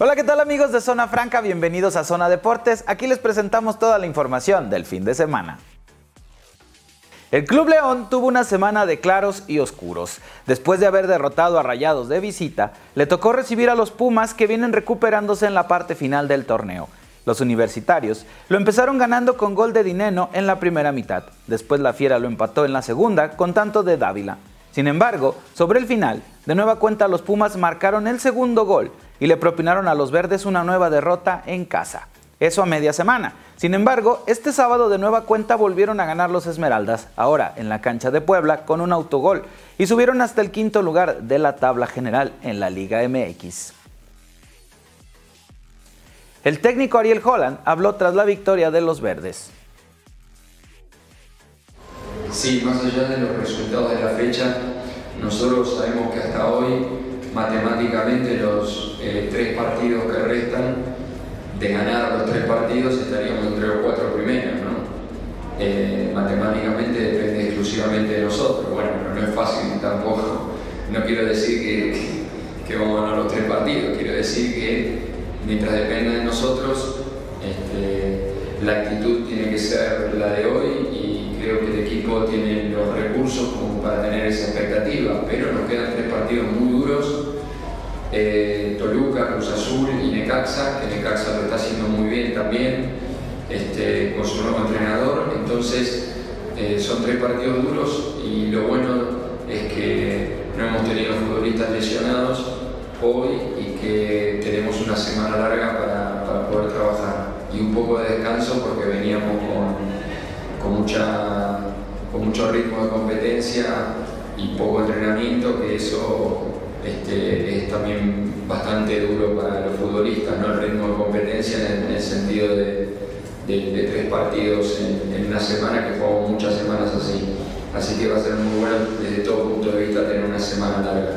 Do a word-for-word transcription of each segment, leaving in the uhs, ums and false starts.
Hola, ¿qué tal amigos de Zona Franca? Bienvenidos a Zona Deportes. Aquí les presentamos toda la información del fin de semana. El Club León tuvo una semana de claros y oscuros. Después de haber derrotado a Rayados de visita, le tocó recibir a los Pumas, que vienen recuperándose en la parte final del torneo. Los universitarios lo empezaron ganando con gol de Dineno en la primera mitad. Después la Fiera lo empató en la segunda con tanto de Dávila. Sin embargo, sobre el final, de nueva cuenta los Pumas marcaron el segundo gol y le propinaron a los verdes una nueva derrota en casa. Eso a media semana. Sin embargo, este sábado de nueva cuenta volvieron a ganar los Esmeraldas, ahora en la cancha de Puebla con un autogol, y subieron hasta el quinto lugar de la tabla general en la Liga M X. El técnico Ariel Holland habló tras la victoria de los verdes. Sí, más allá de los resultados de la fecha, nosotros sabemos que hasta hoy, matemáticamente, los eh, tres partidos que restan, de ganar los tres partidos estaríamos entre los cuatro primeros, ¿no? Eh, matemáticamente depende exclusivamente de nosotros. Bueno, pero no es fácil tampoco. No quiero decir que, que vamos a ganar los tres partidos, quiero decir que mientras dependa de nosotros, este, la actitud tiene que ser la de hoy y creo que el equipo tiene los recursos como para tener esa expectativa, pero nos quedan tres partidos muy duros. Eh, Toluca, Cruz Azul y Necaxa, que Necaxa lo está haciendo muy bien también, este, con su nuevo entrenador. Entonces eh, son tres partidos duros y lo bueno es que no hemos tenido futbolistas lesionados hoy y que tenemos una semana larga para, para poder trabajar y un poco de descanso porque veníamos con, con, mucha, con mucho ritmo de competencia y poco entrenamiento, que eso Este, es también bastante duro para los futbolistas, ¿no? El ritmo de competencia en, en el sentido de, de, de tres partidos en, en una semana, que jugamos muchas semanas así. Así que va a ser muy bueno desde todo punto de vista tener una semana larga.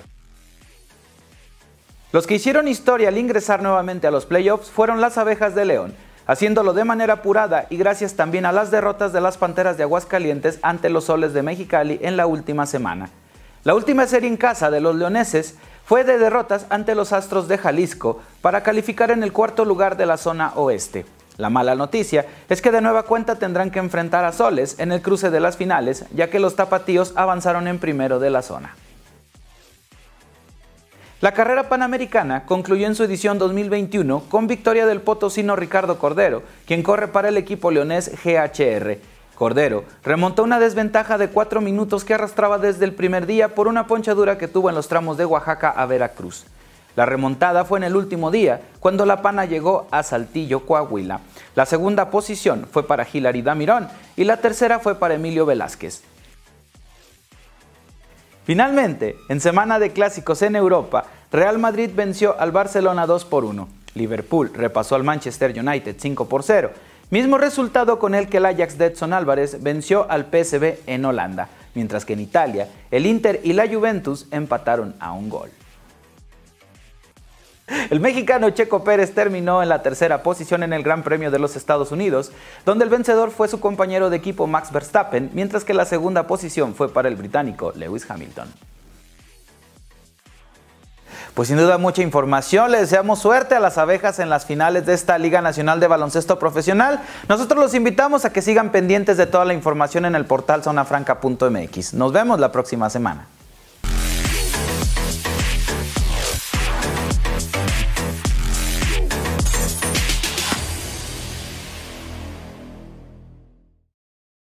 Los que hicieron historia al ingresar nuevamente a los playoffs fueron las Abejas de León, haciéndolo de manera apurada y gracias también a las derrotas de las Panteras de Aguascalientes ante los Soles de Mexicali en la última semana. La última serie en casa de los leoneses fue de derrotas ante los Astros de Jalisco para calificar en el cuarto lugar de la zona oeste. La mala noticia es que de nueva cuenta tendrán que enfrentar a Soles en el cruce de las finales, ya que los tapatíos avanzaron en primero de la zona. La carrera panamericana concluyó en su edición dos mil veintiuno con victoria del potosino Ricardo Cordero, quien corre para el equipo leonés G H R. Cordero remontó una desventaja de cuatro minutos que arrastraba desde el primer día por una ponchadura que tuvo en los tramos de Oaxaca a Veracruz. La remontada fue en el último día, cuando la pana llegó a Saltillo, Coahuila. La segunda posición fue para Hilary Damirón y la tercera fue para Emilio Velázquez. Finalmente, en semana de clásicos en Europa, Real Madrid venció al Barcelona dos por uno. Liverpool repasó al Manchester United cinco por cero. Mismo resultado con el que el Ajax de Edson Álvarez venció al P S V en Holanda, mientras que en Italia, el Inter y la Juventus empataron a un gol. El mexicano Checo Pérez terminó en la tercera posición en el Gran Premio de los Estados Unidos, donde el vencedor fue su compañero de equipo Max Verstappen, mientras que la segunda posición fue para el británico Lewis Hamilton. Pues sin duda mucha información, le deseamos suerte a las Abejas en las finales de esta Liga Nacional de Baloncesto Profesional. Nosotros los invitamos a que sigan pendientes de toda la información en el portal zona franca punto m x. Nos vemos la próxima semana.